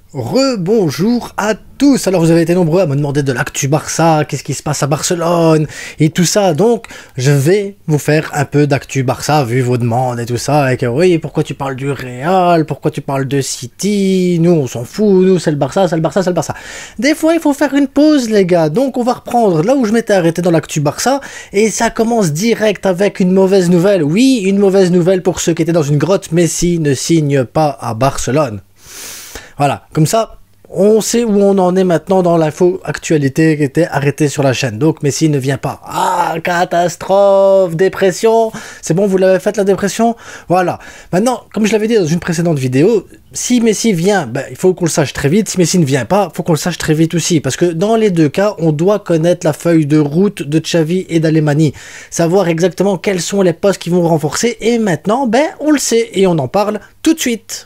Rebonjour à tous. Alors vous avez été nombreux à me demander de l'actu Barça, qu'est-ce qui se passe à Barcelone et tout ça. Donc je vais vous faire un peu d'actu Barça vu vos demandes et tout ça. Et que oui, pourquoi tu parles du Real, pourquoi tu parles de City, nous on s'en fout, nous c'est le Barça, c'est le Barça, c'est le Barça. Des fois il faut faire une pause les gars. Donc on va reprendre là où je m'étais arrêté dans l'actu Barça. Et ça commence direct avec une mauvaise nouvelle. Oui, une mauvaise nouvelle pour ceux qui étaient dans une grotte. Messi ne signe pas à Barcelone. Voilà, comme ça, on sait où on en est maintenant dans l'info actualité qui était arrêtée sur la chaîne. Donc Messi ne vient pas. Ah, catastrophe, dépression. C'est bon, vous l'avez faite la dépression? Voilà. Maintenant, comme je l'avais dit dans une précédente vidéo, si Messi vient, ben, il faut qu'on le sache très vite. Si Messi ne vient pas, il faut qu'on le sache très vite aussi. Parce que dans les deux cas, on doit connaître la feuille de route de Xavi et d'Alemany. Savoir exactement quels sont les postes qui vont renforcer. Et maintenant, ben, on le sait et on en parle tout de suite.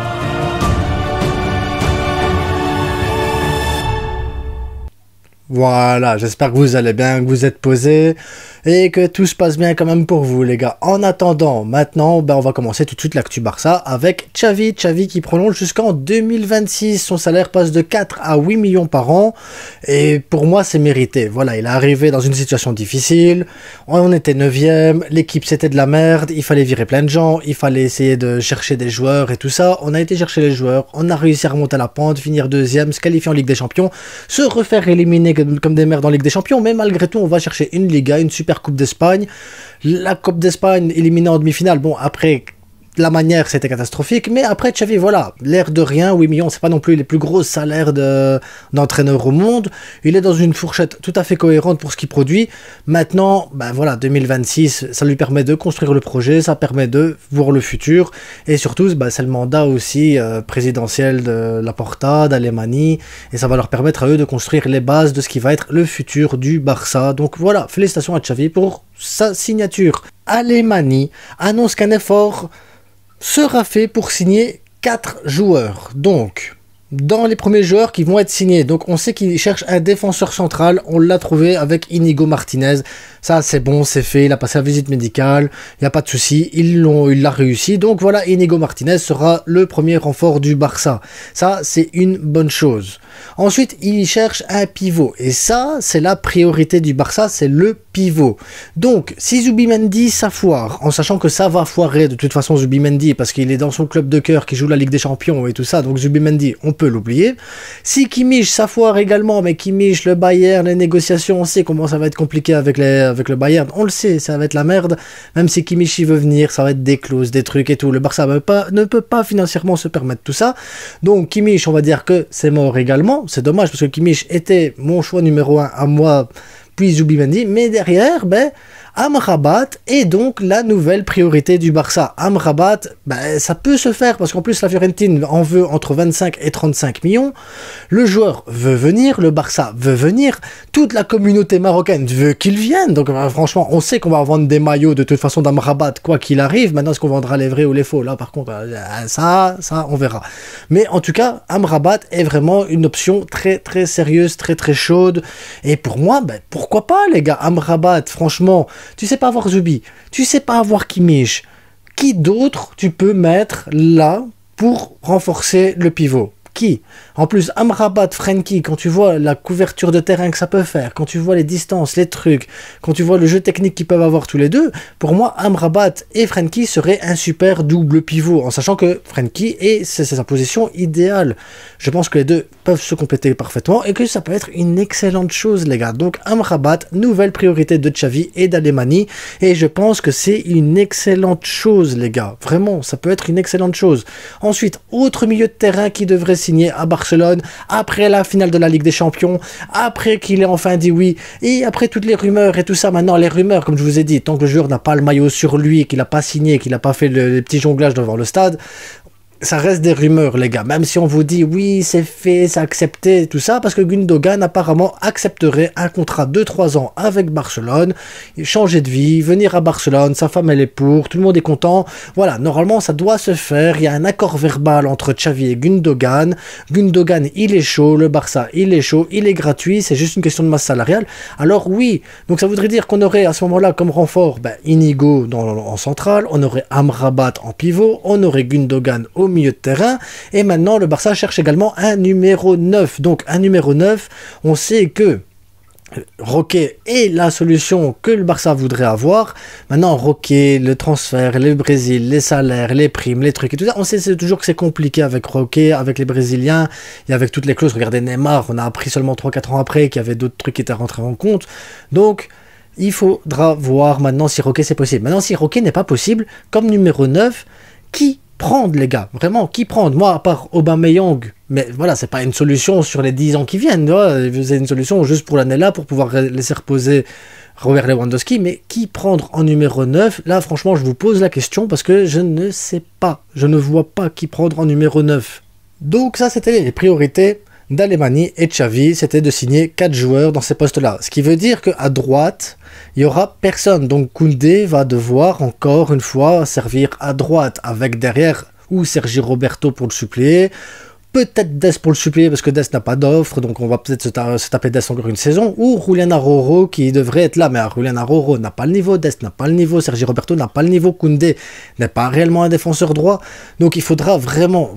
Voilà, j'espère que vous allez bien, que vous êtes posés et que tout se passe bien quand même pour vous les gars. En attendant, maintenant, ben, on va commencer tout de suite l'actu Barça avec Xavi. Xavi qui prolonge jusqu'en 2026. Son salaire passe de 4 à 8 millions par an et pour moi c'est mérité. Voilà, il est arrivé dans une situation difficile, on était 9e, l'équipe c'était de la merde, il fallait virer plein de gens, il fallait essayer de chercher des joueurs et tout ça. On a été chercher les joueurs, on a réussi à remonter la pente, finir 2e, se qualifier en Ligue des Champions, se refaire éliminer comme des merdes en Ligue des Champions, mais malgré tout on va chercher une Liga, une super Coupe d'Espagne, la Coupe d'Espagne éliminée en demi-finale. Bon, après la manière c'était catastrophique, mais après Xavi, voilà, l'air de rien, 8 millions, c'est pas non plus les plus gros salaires d'entraîneur au monde, il est dans une fourchette tout à fait cohérente pour ce qu'il produit. Maintenant, ben voilà, 2026, ça lui permet de construire le projet, ça permet de voir le futur, et surtout, ben, c'est le mandat aussi présidentiel de Laporta, d'Alemany, et ça va leur permettre à eux de construire les bases de ce qui va être le futur du Barça. Donc voilà, félicitations à Xavi pour sa signature. Alemany annonce qu'un effort sera fait pour signer 4 joueurs. Donc, dans les premiers joueurs qui vont être signés, donc on sait qu'il cherche un défenseur central, on l'a trouvé avec Inigo Martinez. Ça c'est bon, c'est fait, il a passé la visite médicale, il n'y a pas de souci, il l'a réussi. Donc voilà, Inigo Martinez sera le premier renfort du Barça. Ça c'est une bonne chose. Ensuite, il cherche un pivot. Et ça, c'est la priorité du Barça, c'est le pivot. Donc, si Zubimendi, ça foire, en sachant que ça va foirer de toute façon Zubimendi, parce qu'il est dans son club de cœur, qui joue la Ligue des Champions et tout ça, donc Zubimendi, on peut l'oublier. Si Kimmich, ça foire également, mais Kimmich, le Bayern, les négociations, on sait comment ça va être compliqué avec le Bayern, on le sait, ça va être la merde. Même si Kimmich il veut venir, ça va être des clauses, des trucs et tout. Le Barça ne peut pas financièrement se permettre tout ça. Donc, Kimmich, on va dire que c'est mort également. C'est dommage parce que Kimmich était mon choix numéro 1 à moi, puis Zubimendi, mais derrière, ben, Amrabat est donc la nouvelle priorité du Barça. Amrabat, ben, ça peut se faire parce qu'en plus la Fiorentina en veut entre 25 et 35 millions. Le joueur veut venir, le Barça veut venir, toute la communauté marocaine veut qu'il vienne. Donc ben, franchement, on sait qu'on va vendre des maillots de toute façon d'Amrabat quoi qu'il arrive. Maintenant, est-ce qu'on vendra les vrais ou les faux? Là, par contre, ça, on verra. Mais en tout cas, Amrabat est vraiment une option très très sérieuse, très très chaude. Et pour moi, ben, pourquoi pas les gars? Amrabat, franchement, tu sais pas avoir Zubi, tu sais pas avoir Kimmich. Qui d'autre tu peux mettre là pour renforcer le pivot? Qui? En plus, Amrabat, Frenkie, quand tu vois la couverture de terrain que ça peut faire, quand tu vois les distances, les trucs, quand tu vois le jeu technique qu'ils peuvent avoir tous les deux, pour moi, Amrabat et Frenkie seraient un super double pivot, en sachant que Frenkie c'est sa position idéale. Je pense que les deux peuvent se compléter parfaitement et que ça peut être une excellente chose, les gars. Donc, Amrabat, nouvelle priorité de Xavi et d'Alemany, et je pense que c'est une excellente chose, les gars. Vraiment, ça peut être une excellente chose. Ensuite, autre milieu de terrain qui devrait signé à Barcelone après la finale de la Ligue des Champions, après qu'il ait enfin dit oui, et après toutes les rumeurs et tout ça. Maintenant, les rumeurs, comme je vous ai dit, tant que le joueur n'a pas le maillot sur lui, qu'il n'a pas signé, qu'il n'a pas fait les petits jonglages devant le stade, ça reste des rumeurs, les gars. Même si on vous dit oui, c'est fait, c'est accepté, tout ça, parce que Gundogan apparemment accepterait un contrat de 3 ans avec Barcelone, changer de vie, venir à Barcelone, sa femme elle est pour, tout le monde est content. Voilà, normalement ça doit se faire. Il y a un accord verbal entre Xavi et Gundogan. Gundogan, il est chaud, le Barça, il est chaud, il est gratuit, c'est juste une question de masse salariale. Alors oui, donc ça voudrait dire qu'on aurait à ce moment-là comme renfort Inigo en centrale, on aurait Amrabat en pivot, on aurait Gundogan au milieu de terrain. Et maintenant, le Barça cherche également un numéro 9. Donc, un numéro 9, on sait que Roquet est la solution que le Barça voudrait avoir. Maintenant, Roquet, le transfert, le Brésil, les salaires, les primes, les trucs et tout ça, on sait toujours que c'est compliqué avec Roquet, avec les Brésiliens et avec toutes les clauses. Regardez Neymar, on a appris seulement 3-4 ans après qu'il y avait d'autres trucs qui étaient rentrés en compte. Donc, il faudra voir maintenant si Roquet c'est possible. Maintenant, si Roquet n'est pas possible, comme numéro 9, qui prendre, les gars? Vraiment, qui prendre? Moi, à part Aubameyang, mais voilà, c'est pas une solution sur les 10 ans qui viennent, c'est une solution juste pour l'année-là, pour pouvoir laisser reposer Robert Lewandowski, mais qui prendre en numéro 9? Là, franchement, je vous pose la question parce que je ne sais pas, je ne vois pas qui prendre en numéro 9. Donc ça, c'était les priorités d'Alemany et Xavi, c'était de signer 4 joueurs dans ces postes-là. Ce qui veut dire qu'à droite, il n'y aura personne. Donc Koundé va devoir encore une fois servir à droite, avec derrière ou Sergi Roberto pour le suppléer, peut-être Dest pour le suppléer parce que Dest n'a pas d'offre, donc on va peut-être se taper Dest encore une saison, ou Julian Araujo qui devrait être là, mais Julian Araujo n'a pas le niveau, Dest n'a pas le niveau, Sergi Roberto n'a pas le niveau, Koundé n'est pas réellement un défenseur droit, donc il faudra vraiment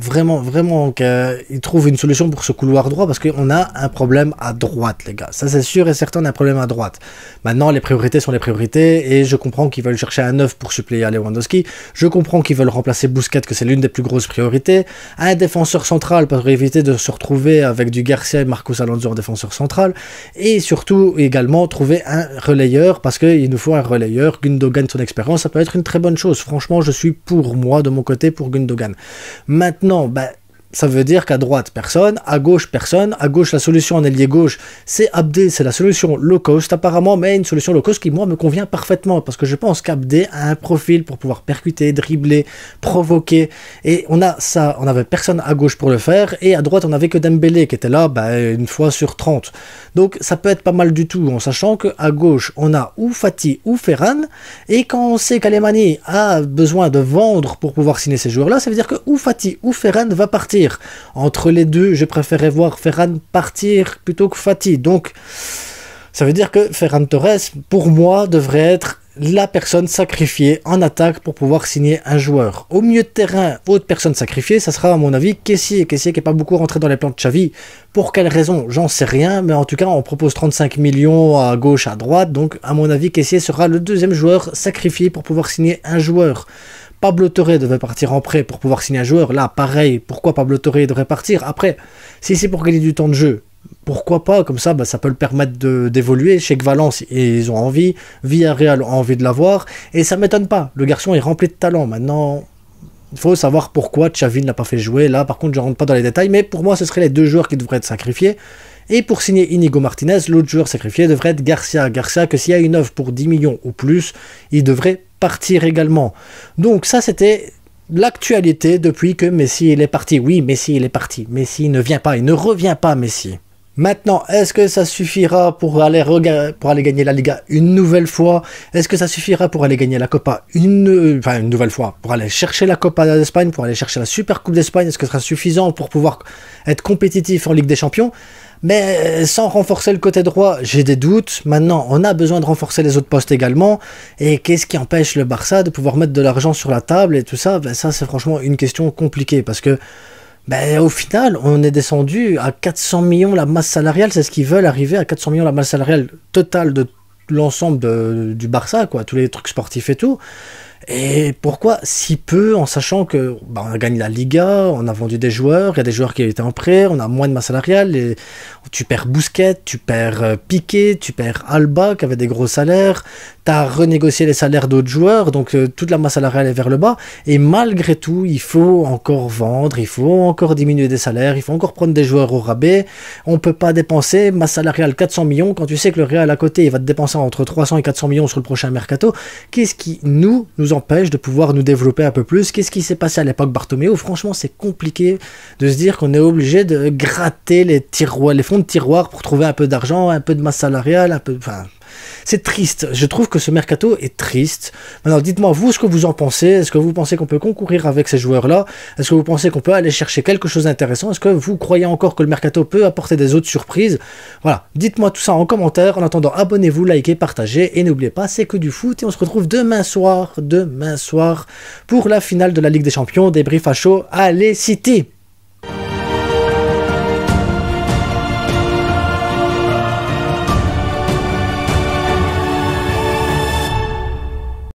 qu'il trouve une solution pour ce couloir droit, parce qu'on a un problème à droite, les gars, ça c'est sûr et certain, on a un problème à droite. Maintenant, les priorités sont les priorités, et je comprends qu'ils veulent chercher un 9 pour suppléer à Lewandowski, je comprends qu'ils veulent remplacer Busquets, que c'est l'une des plus grosses priorités, un défenseur central pour éviter de se retrouver avec du Garcia et Marcos Alonso en défenseur central, et surtout également trouver un relayeur, parce qu'il nous faut un relayeur. Gundogan, son expérience, ça peut être une très bonne chose. Franchement, je suis pour moi, de mon côté, pour Gundogan. Maintenant, ça veut dire qu'à droite, personne, à gauche, personne. À gauche, la solution en ailier gauche, c'est Abdé, c'est la solution low cost apparemment, mais une solution low cost qui, moi, me convient parfaitement, parce que je pense qu'Abdé a un profil pour pouvoir percuter, dribbler, provoquer, et on a ça, on n'avait personne à gauche pour le faire, et à droite, on n'avait que Dembélé, qui était là, une fois sur 30. Donc, ça peut être pas mal du tout, en sachant qu'à gauche, on a ou Fati ou Ferran, et quand on sait qu'Alemany a besoin de vendre pour pouvoir signer ces joueurs-là, ça veut dire que ou Fati ou Ferran va partir. Entre les deux, je préférais voir Ferran partir plutôt que Fati. Donc, ça veut dire que Ferran Torres, pour moi, devrait être la personne sacrifiée en attaque pour pouvoir signer un joueur. Au milieu de terrain, autre personne sacrifiée, ça sera à mon avis Kessié qui n'est pas beaucoup rentré dans les plans de Xavi. Pour quelle raison? J'en sais rien, mais en tout cas, on propose 35 millions à gauche, à droite. Donc, à mon avis, Kessié sera le deuxième joueur sacrifié pour pouvoir signer un joueur. Pablo Torre devait partir en prêt pour pouvoir signer un joueur. Là, pareil, pourquoi Pablo Torre devrait partir? Après, si c'est pour gagner du temps de jeu, pourquoi pas? Comme ça, ça peut le permettre d'évoluer. Chez Valence, et ils ont envie. Villarreal a envie de l'avoir. Et ça m'étonne pas. Le garçon est rempli de talent. Maintenant, il faut savoir pourquoi Xavi ne l'a pas fait jouer. Là, par contre, je ne rentre pas dans les détails. Mais pour moi, ce seraient les deux joueurs qui devraient être sacrifiés. Et pour signer Inigo Martinez, l'autre joueur sacrifié devrait être Garcia. Garcia, que s'il y a une offre pour 10 millions ou plus, il devrait partir également. Donc ça, c'était l'actualité depuis que Messi il est parti. Oui, Messi il est parti. Messi ne vient pas, il ne revient pas, Messi. Maintenant, est-ce que ça suffira pour aller gagner la Liga une nouvelle fois? Est-ce que ça suffira pour aller gagner la Copa une nouvelle fois? Pour aller chercher la Copa d'Espagne, pour aller chercher la Super Coupe d'Espagne? Est-ce que ce sera suffisant pour pouvoir être compétitif en Ligue des Champions? Mais sans renforcer le côté droit, j'ai des doutes. Maintenant, on a besoin de renforcer les autres postes également. Et qu'est-ce qui empêche le Barça de pouvoir mettre de l'argent sur la table et tout ça? Ça, c'est franchement une question compliquée. Parce que, au final, on est descendu à 400 millions la masse salariale. C'est ce qu'ils veulent, arriver à 400 millions la masse salariale totale de l'ensemble du Barça, quoi. Tous les trucs sportifs et tout. Et pourquoi si peu, en sachant que on a gagné la Liga, on a vendu des joueurs, il y a des joueurs qui étaient en prêt, on a moins de masse salariale, et tu perds Busquets, tu perds Piqué, tu perds Alba qui avait des gros salaires, tu as renégocié les salaires d'autres joueurs, donc toute la masse salariale est vers le bas, et malgré tout, il faut encore vendre, il faut encore diminuer des salaires, il faut encore prendre des joueurs au rabais, on peut pas dépenser masse salariale 400 millions quand tu sais que le Real à côté, il va te dépenser entre 300 et 400 millions sur le prochain mercato. Qu'est-ce qui nous empêche de pouvoir nous développer un peu plus? Qu'est-ce qui s'est passé à l'époque Bartomeu? Franchement, c'est compliqué de se dire qu'on est obligé de gratter les fonds de tiroir pour trouver un peu d'argent, un peu de masse salariale, c'est triste. Je trouve que ce mercato est triste. Maintenant, dites-moi vous ce que vous en pensez. Est-ce que vous pensez qu'on peut concourir avec ces joueurs-là? Est-ce que vous pensez qu'on peut aller chercher quelque chose d'intéressant? Est-ce que vous croyez encore que le mercato peut apporter des autres surprises? Voilà, dites-moi tout ça en commentaire. En attendant, abonnez-vous, likez, partagez et n'oubliez pas, c'est que du foot et on se retrouve demain soir pour la finale de la Ligue des Champions. Débrief à chaud. Allez City!